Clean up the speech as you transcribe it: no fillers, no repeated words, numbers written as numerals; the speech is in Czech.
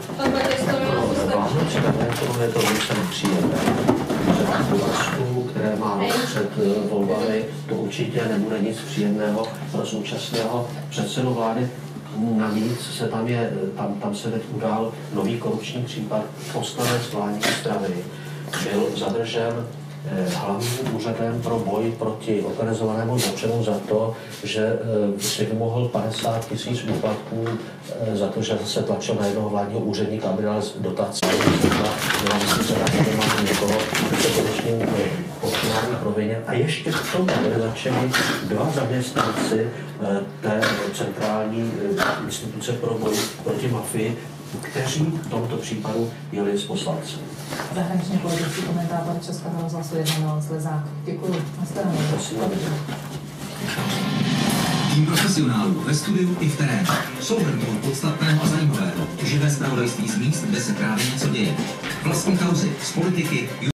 Pro Vánoce je to velice nepříjemné. Že které máme před volbami, to určitě nebude nic příjemného pro současného předsedu vlády. Navíc se tam se teď udál nový korupční případ. Poslanec vládní strany byl zadržen hlavním úřadem pro boj proti organizovanému zločinu za to, že si vymohl 50 000 úplatků za to, že se tlačil na jednoho vládního úředníka, aby dal dotaci. Já myslím, že tady máme někoho, kdo se konečně počínání provině. A ještě k tomu byli začali dva zaměstnanci té centrální instituce pro boj proti mafii, kteří v tomto případu jeli s poslanci. Zahraničně politický komentátor Českého rozhlasu 1 Milan Slezák. Děkuji. Tým profesionálů ve studiu i v terénu. Souhrn toho podstatného a zajímavého. Živé zpravodajství z míst, kde se právě něco děje. Vlastní kauzy z politiky,